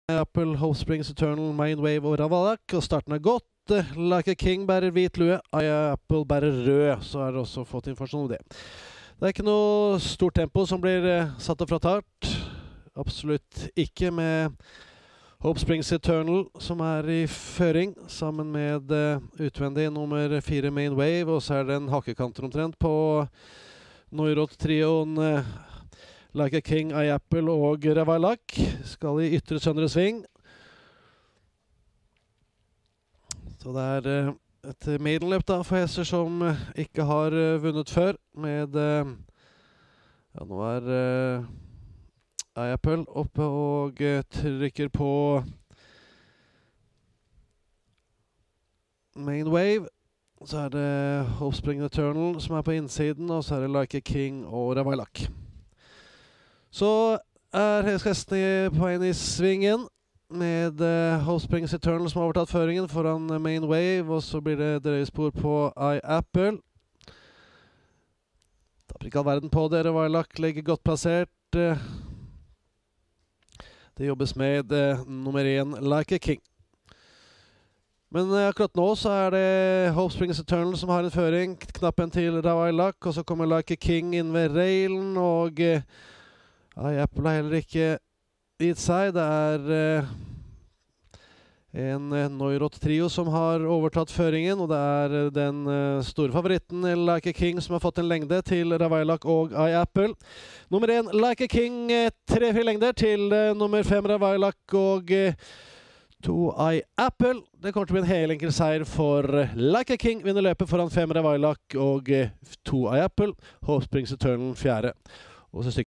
Apple, Hope Springs Eternal, Main Wave og Ravalak, og starten er godt. Like a King bærer hvit lue, Apple bærer rød, så har dere også fått informasjon om det. Det er ikke noe stort tempo som blir satt opp fra start. Absolutt ikke, med Hope Springs Eternal som er i føring, sammen med utvendig nummer 4 Main Wave, og så er det en hakkekanter omtrent på Neurot-trioen Like a King, Apple og Ravalak. Skal i ytre søndre sving. Så det er et maidenløp da for hester som ikke har vunnet før, med ja, nå er Apple oppe og trykker på Main Wave. Så er det Hope Springs Eternal som er på innsiden, og så er det Like a King og Ravalak. Så er hestene på vei i svingen, med Hope Springs Eternal som har overtatt føringen foran Main Wave, og så blir det drøyespor på Apple. Da blir ikke all verden på det. Ravalak ligger godt plassert. Det jobbes med nummer 1 Like a King. Men akkurat nå så er det Hope Springs Eternal som har en føring, knappen til Ravalak, og så kommer Like a King inn ved railen, og Apple har heller ikke gitt seg. Det er en Neurot-trio som har overtatt føringen, og det er den store favoritten Like a King som har fått en lengde til Ravalak og Apple. Nummer 1 Like a King, 3-4 lengder til nummer 5 Ravalak og 2 Apple. Det kommer til å bli en helenkel seier for Like a King. Vinner løpet foran 5 Ravalak og 2 Apple. Hope Springs Eternal 4. Og så